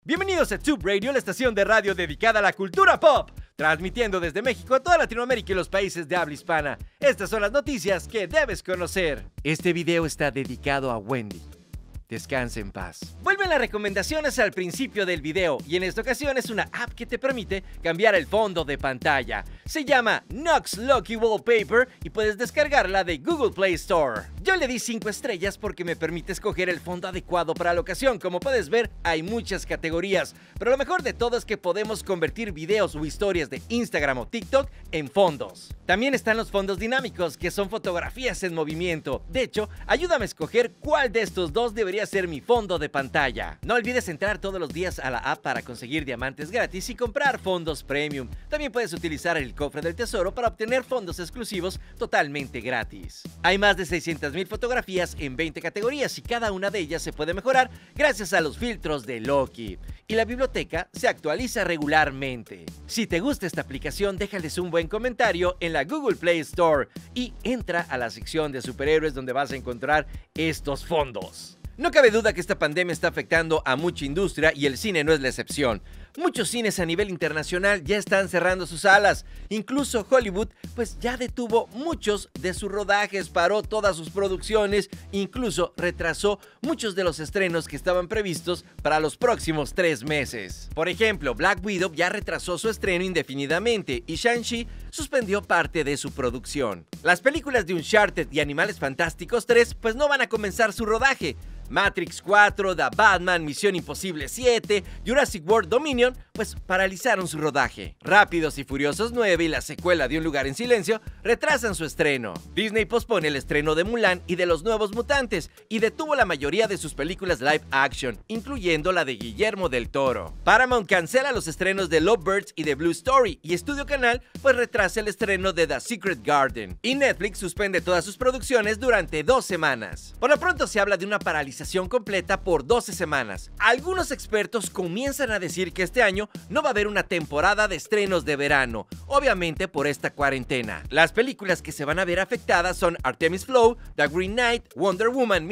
Bienvenidos a Tube Radio, la estación de radio dedicada a la cultura pop, transmitiendo desde México a toda Latinoamérica y los países de habla hispana. Estas son las noticias que debes conocer. Este video está dedicado a Wendy. Descanse en paz. Vuelven las recomendaciones al principio del video y en esta ocasión es una app que te permite cambiar el fondo de pantalla. Se llama Knox Lucky Wallpaper y puedes descargarla de Google Play Store. Yo le di 5 estrellas porque me permite escoger el fondo adecuado para la ocasión. Como puedes ver, hay muchas categorías, pero lo mejor de todo es que podemos convertir videos o historias de Instagram o TikTok en fondos. También están los fondos dinámicos, que son fotografías en movimiento. De hecho, ayúdame a escoger cuál de estos dos debería ser mi fondo de pantalla. No olvides entrar todos los días a la app para conseguir diamantes gratis y comprar fondos premium. También puedes utilizar el cofre del tesoro para obtener fondos exclusivos totalmente gratis. Hay más de 600,000 fotografías en 20 categorías y cada una de ellas se puede mejorar gracias a los filtros de Loki. Y la biblioteca se actualiza regularmente. Si te gusta esta aplicación, déjales un buen comentario en la Google Play Store y entra a la sección de superhéroes donde vas a encontrar estos fondos. No cabe duda que esta pandemia está afectando a mucha industria y el cine no es la excepción. Muchos cines a nivel internacional ya están cerrando sus salas. Incluso Hollywood pues ya detuvo muchos de sus rodajes, paró todas sus producciones, incluso retrasó muchos de los estrenos que estaban previstos para los próximos 3 meses. Por ejemplo, Black Widow ya retrasó su estreno indefinidamente y Shang-Chi suspendió parte de su producción. Las películas de Uncharted y Animales Fantásticos 3 pues no van a comenzar su rodaje. Matrix 4, The Batman, Misión Imposible 7, Jurassic World Dominion, pues paralizaron su rodaje. Rápidos y Furiosos 9 y la secuela de Un Lugar en Silencio retrasan su estreno. Disney pospone el estreno de Mulan y de Los Nuevos Mutantes y detuvo la mayoría de sus películas live action, incluyendo la de Guillermo del Toro. Paramount cancela los estrenos de Lovebirds y de Blue Story y Studio Canal pues retrasa el estreno de The Secret Garden. Y Netflix suspende todas sus producciones durante 2 semanas. Por lo pronto se habla de una paralización completa por 12 semanas. Algunos expertos comienzan a decir que este año no va a haber una temporada de estrenos de verano, obviamente por esta cuarentena. Las películas que se van a ver afectadas son Artemis Fowl, The Green Knight, Wonder Woman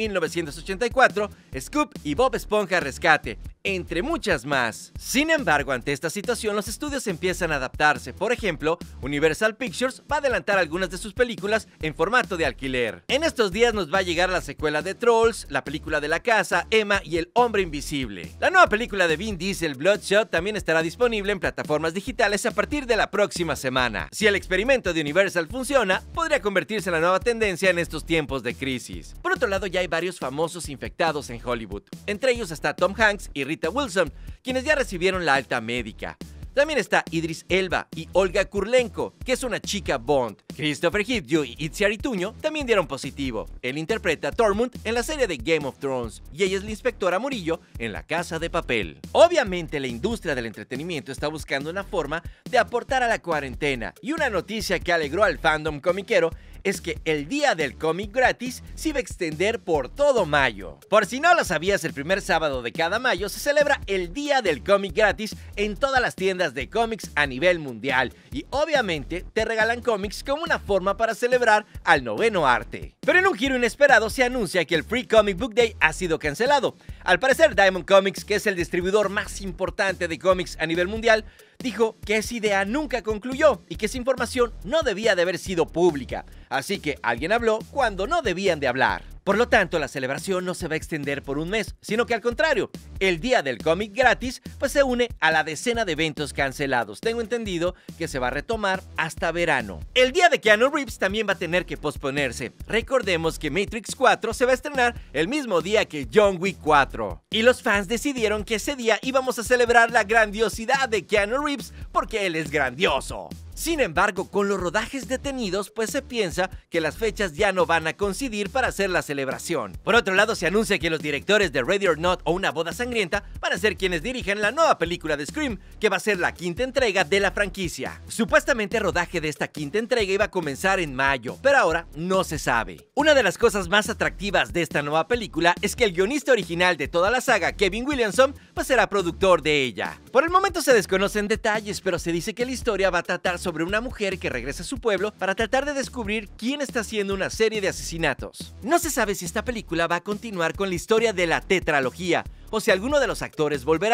1984, Scoop y Bob Esponja Rescate, entre muchas más. Sin embargo, ante esta situación, los estudios empiezan a adaptarse. Por ejemplo, Universal Pictures va a adelantar algunas de sus películas en formato de alquiler. En estos días nos va a llegar la secuela de Trolls, la película de La Casa, Emma y El Hombre Invisible. La nueva película de Vin Diesel, Bloodshot, también estará disponible en plataformas digitales a partir de la próxima semana. Si el experimento de Universal funciona, podría convertirse en la nueva tendencia en estos tiempos de crisis. Por otro lado, ya hay varios famosos infectados en Hollywood. Entre ellos está Tom Hanks y Rita Wilson, quienes ya recibieron la alta médica. También está Idris Elba y Olga Kurylenko, que es una chica Bond. Christopher Hivju y Itziar Ituño también dieron positivo. Él interpreta a Tormund en la serie de Game of Thrones y ella es la inspectora Murillo en La Casa de Papel. Obviamente la industria del entretenimiento está buscando una forma de aportar a la cuarentena y una noticia que alegró al fandom comiquero es que el día del cómic gratis se iba a extender por todo mayo. Por si no lo sabías, el primer sábado de cada mayo se celebra el día del cómic gratis en todas las tiendas de cómics a nivel mundial y obviamente te regalan cómics como una forma para celebrar al noveno arte. Pero en un giro inesperado se anuncia que el Free Comic Book Day ha sido cancelado. Al parecer Diamond Comics, que es el distribuidor más importante de cómics a nivel mundial, dijo que esa idea nunca concluyó y que esa información no debía de haber sido pública. Así que alguien habló cuando no debían de hablar. Por lo tanto, la celebración no se va a extender por un mes, sino que al contrario, el día del cómic gratis pues se une a la decena de eventos cancelados. Tengo entendido que se va a retomar hasta verano. El día de Keanu Reeves también va a tener que posponerse. Recordemos que Matrix 4 se va a estrenar el mismo día que John Wick 4. Y los fans decidieron que ese día íbamos a celebrar la grandiosidad de Keanu Reeves porque él es grandioso. Sin embargo, con los rodajes detenidos, pues se piensa que las fechas ya no van a coincidir para hacer la celebración. Por otro lado, se anuncia que los directores de Ready or Not o Una Boda Sangrienta van a ser quienes dirigen la nueva película de Scream, que va a ser la 5ª entrega de la franquicia. Supuestamente el rodaje de esta 5ª entrega iba a comenzar en mayo, pero ahora no se sabe. Una de las cosas más atractivas de esta nueva película es que el guionista original de toda la saga, Kevin Williamson, pues será productor de ella. Por el momento se desconocen detalles, pero se dice que la historia va a tratar sobre una mujer que regresa a su pueblo para tratar de descubrir quién está haciendo una serie de asesinatos. No se sabe si esta película va a continuar con la historia de la tetralogía o si alguno de los actores volverá,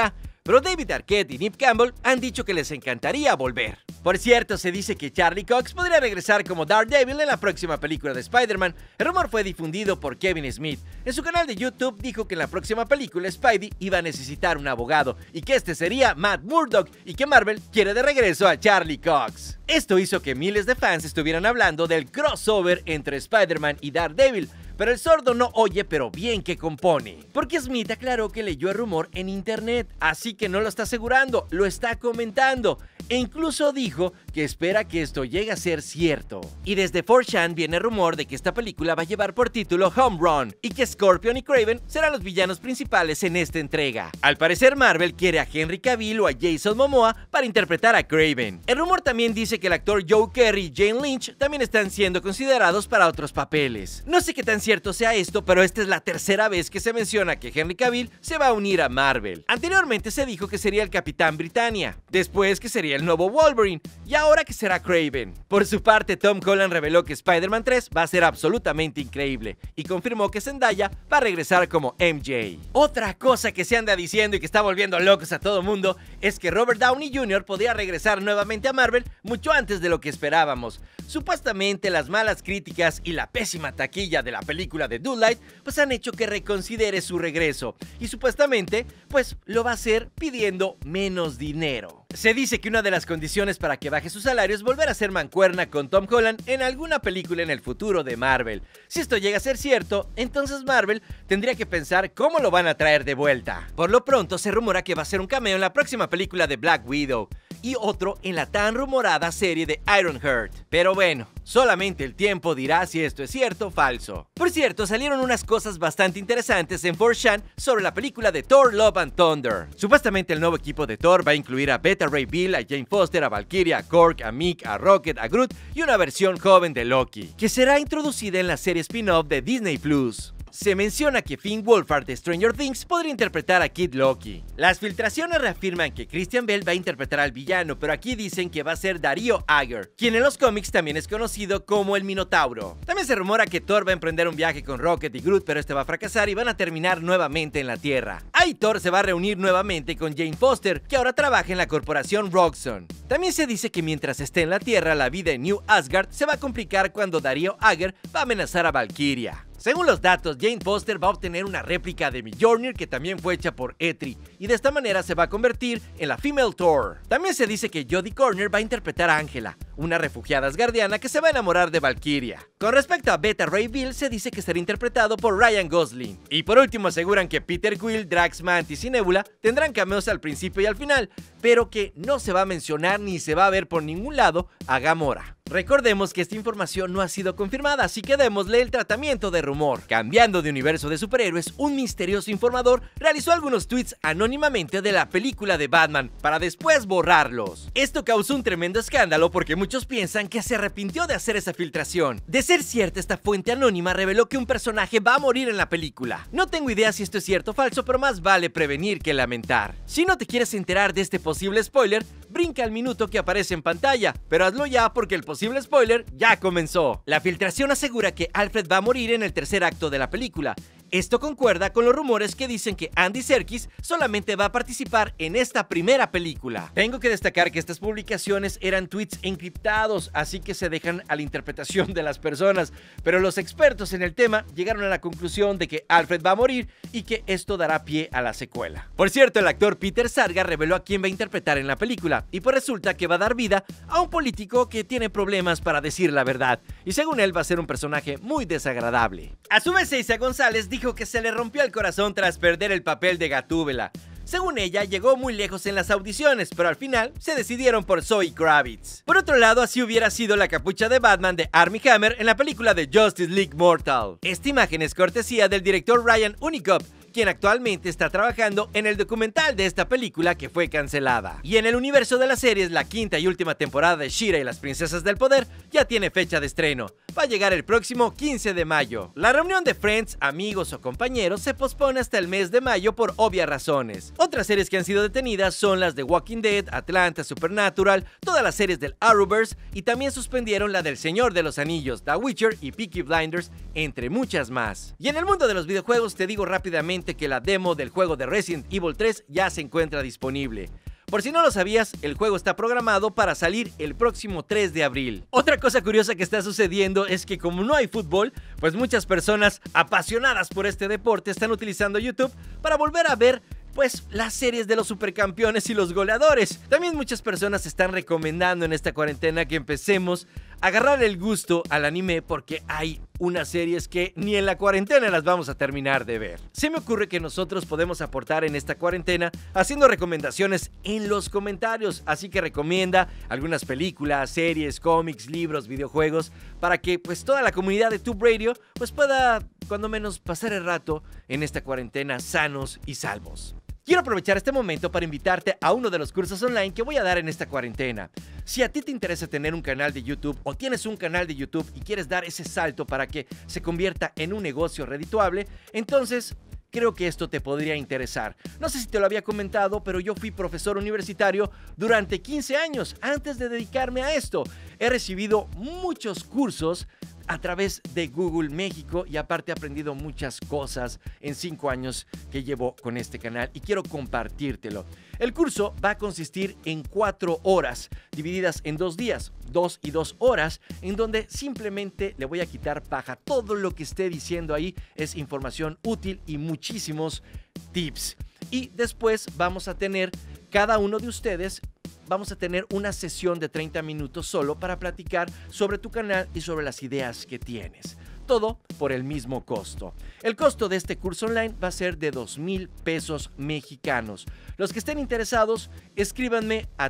pero David Arquette y Neve Campbell han dicho que les encantaría volver. Por cierto, se dice que Charlie Cox podría regresar como Daredevil en la próxima película de Spider-Man. El rumor fue difundido por Kevin Smith. En su canal de YouTube dijo que en la próxima película Spidey iba a necesitar un abogado y que este sería Matt Murdock y que Marvel quiere de regreso a Charlie Cox. Esto hizo que miles de fans estuvieran hablando del crossover entre Spider-Man y Daredevil, pero el sordo no oye, pero bien que compone. Porque Smith aclaró que leyó el rumor en internet, así que no lo está asegurando, lo está comentando. E incluso dijo que espera que esto llegue a ser cierto. Y desde 4chan viene el rumor de que esta película va a llevar por título Home Run y que Scorpion y Kraven serán los villanos principales en esta entrega. Al parecer Marvel quiere a Henry Cavill o a Jason Momoa para interpretar a Kraven. El rumor también dice que el actor Joe Kerry y Jane Lynch también están siendo considerados para otros papeles. No sé qué tan cierto sea esto, pero esta es la tercera vez que se menciona que Henry Cavill se va a unir a Marvel. Anteriormente se dijo que sería el Capitán Britannia, después que sería el nuevo Wolverine y ahora que será Kraven. Por su parte, Tom Holland reveló que Spider-Man 3 va a ser absolutamente increíble y confirmó que Zendaya va a regresar como MJ. Otra cosa que se anda diciendo y que está volviendo locos a todo mundo es que Robert Downey Jr. podría regresar nuevamente a Marvel mucho antes de lo que esperábamos. Supuestamente las malas críticas y la pésima taquilla de la película de Doolittle pues han hecho que reconsidere su regreso y supuestamente pues lo va a hacer pidiendo menos dinero. Se dice que una de las condiciones para que baje su salario es volver a ser mancuerna con Tom Holland en alguna película en el futuro de Marvel. Si esto llega a ser cierto, entonces Marvel tendría que pensar cómo lo van a traer de vuelta. Por lo pronto se rumora que va a ser un cameo en la próxima película de Black Widow y otro en la tan rumorada serie de Ironheart. Pero bueno, solamente el tiempo dirá si esto es cierto o falso. Por cierto, salieron unas cosas bastante interesantes en 4chan sobre la película de Thor Love and Thunder. Supuestamente el nuevo equipo de Thor va a incluir a Beta Ray Bill, a Jane Foster, a Valkyria, a Korg, a Mick, a Rocket, a Groot y una versión joven de Loki, que será introducida en la serie spin-off de Disney Plus. Se menciona que Finn Wolfhard de Stranger Things podría interpretar a Kid Loki. Las filtraciones reafirman que Christian Bale va a interpretar al villano, pero aquí dicen que va a ser Darío Agger, quien en los cómics también es conocido como el Minotauro. También se rumora que Thor va a emprender un viaje con Rocket y Groot, pero este va a fracasar y van a terminar nuevamente en la Tierra. Ahí Thor se va a reunir nuevamente con Jane Foster, que ahora trabaja en la corporación Roxxon. También se dice que mientras esté en la Tierra, la vida en New Asgard se va a complicar cuando Darío Agger va a amenazar a Valkyria. Según los datos, Jane Foster va a obtener una réplica de Mjolnir que también fue hecha por Eitri, y de esta manera se va a convertir en la Female Thor. También se dice que Jodie Comer va a interpretar a Angela, una refugiada asgardiana que se va a enamorar de Valkyria. Con respecto a Beta Ray Bill, se dice que será interpretado por Ryan Gosling. Y por último aseguran que Peter Quill, Drax Mantis y Nebula tendrán cameos al principio y al final, pero que no se va a mencionar ni se va a ver por ningún lado a Gamora. Recordemos que esta información no ha sido confirmada, así que démosle el tratamiento de rumor. Cambiando de universo de superhéroes, un misterioso informador realizó algunos tweets anónimamente de la película de Batman para después borrarlos. Esto causó un tremendo escándalo porque muchos piensan que se arrepintió de hacer esa filtración. De ser cierta, esta fuente anónima reveló que un personaje va a morir en la película. No tengo idea si esto es cierto o falso, pero más vale prevenir que lamentar. Si no te quieres enterar de este posible spoiler, brinca al minuto que aparece en pantalla, pero hazlo ya porque el posible spoiler ya comenzó. La filtración asegura que Alfred va a morir en el tercer acto de la película. Esto concuerda con los rumores que dicen que Andy Serkis solamente va a participar en esta primera película. Tengo que destacar que estas publicaciones eran tweets encriptados, así que se dejan a la interpretación de las personas, pero los expertos en el tema llegaron a la conclusión de que Alfred va a morir y que esto dará pie a la secuela. Por cierto, el actor Peter Sarsgaard reveló a quién va a interpretar en la película, y pues resulta que va a dar vida a un político que tiene problemas para decir la verdad, y según él va a ser un personaje muy desagradable. A su vez, Eiza González dijo que se le rompió el corazón tras perder el papel de Gatúbela. Según ella, llegó muy lejos en las audiciones, pero al final se decidieron por Zoe Kravitz. Por otro lado, así hubiera sido la capucha de Batman de Armie Hammer en la película de Justice League Mortal. Esta imagen es cortesía del director Ryan Unicop, quien actualmente está trabajando en el documental de esta película que fue cancelada. Y en el universo de las series, la quinta y última temporada de She-Ra y las Princesas del Poder ya tiene fecha de estreno. Va a llegar el próximo 15 de mayo. La reunión de Friends, amigos o compañeros se pospone hasta el mes de mayo por obvias razones. Otras series que han sido detenidas son las de Walking Dead, Atlanta, Supernatural, todas las series del Arrowverse, y también suspendieron la del Señor de los Anillos, The Witcher y Peaky Blinders, entre muchas más. Y en el mundo de los videojuegos te digo rápidamente rápidamente que la demo del juego de Resident Evil 3 ya se encuentra disponible. Por si no lo sabías, el juego está programado para salir el próximo 3 de abril. Otra cosa curiosa que está sucediendo es que como no hay fútbol, pues muchas personas apasionadas por este deporte están utilizando YouTube para volver a ver pues las series de los supercampeones y los goleadores. También muchas personas están recomendando en esta cuarentena que empecemos a agarrar el gusto al anime porque hay unas series que ni en la cuarentena las vamos a terminar de ver. Se me ocurre que nosotros podemos aportar en esta cuarentena haciendo recomendaciones en los comentarios, así que recomienda algunas películas, series, cómics, libros, videojuegos para que pues toda la comunidad de Tube Radio pues pueda cuando menos pasar el rato en esta cuarentena sanos y salvos. Quiero aprovechar este momento para invitarte a uno de los cursos online que voy a dar en esta cuarentena. Si a ti te interesa tener un canal de YouTube o tienes un canal de YouTube y quieres dar ese salto para que se convierta en un negocio redituable, entonces creo que esto te podría interesar. No sé si te lo había comentado, pero yo fui profesor universitario durante 15 años antes de dedicarme a esto. He recibido muchos cursos a través de Google México y aparte he aprendido muchas cosas en 5 años que llevo con este canal y quiero compartírtelo. El curso va a consistir en 4 horas divididas en 2 días, 2 y 2 horas, en donde simplemente le voy a quitar paja. Todo lo que esté diciendo ahí es información útil y muchísimos tips. Y después vamos a tener cada uno de ustedes vamos a tener una sesión de 30 minutos solo para platicar sobre tu canal y sobre las ideas que tienes. Todo por el mismo costo. El costo de este curso online va a ser de 2,000 pesos mexicanos. Los que estén interesados, escríbanme a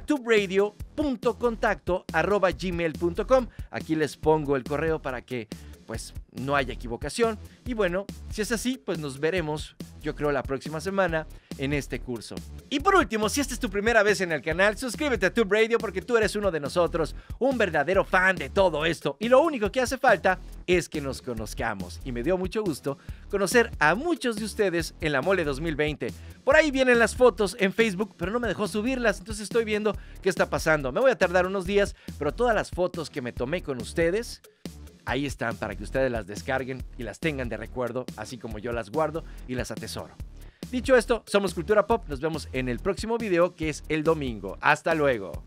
tuberadio.contacto@gmail.com. Aquí les pongo el correo para que pues no haya equivocación. Y bueno, si es así, pues nos veremos, yo creo, la próxima semana en este curso. Y por último, si esta es tu primera vez en el canal, suscríbete a Tube Radio porque tú eres uno de nosotros, un verdadero fan de todo esto. Y lo único que hace falta es que nos conozcamos. Y me dio mucho gusto conocer a muchos de ustedes en la Mole 2020. Por ahí vienen las fotos en Facebook, pero no me dejó subirlas, entonces estoy viendo qué está pasando. Me voy a tardar unos días, pero todas las fotos que me tomé con ustedes ahí están para que ustedes las descarguen y las tengan de recuerdo, así como yo las guardo y las atesoro. Dicho esto, somos Cultura Pop, nos vemos en el próximo video que es el domingo. ¡Hasta luego!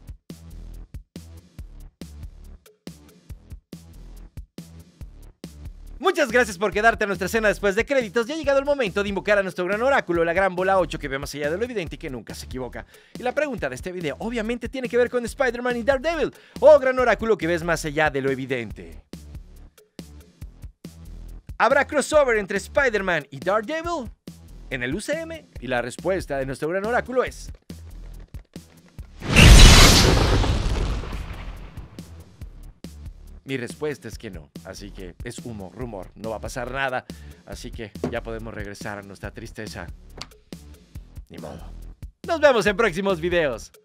Muchas gracias por quedarte a nuestra escena después de créditos. Ya ha llegado el momento de invocar a nuestro gran oráculo, la gran bola 8 que ve más allá de lo evidente y que nunca se equivoca. Y la pregunta de este video obviamente tiene que ver con Spider-Man y Daredevil. ¡Oh, gran oráculo que ves más allá de lo evidente! ¿Habrá crossover entre Spider-Man y Daredevil en el UCM? Y la respuesta de nuestro gran oráculo es... Mi respuesta es que no, así que es humo, rumor, no va a pasar nada, así que ya podemos regresar a nuestra tristeza. Ni modo. Nos vemos en próximos videos.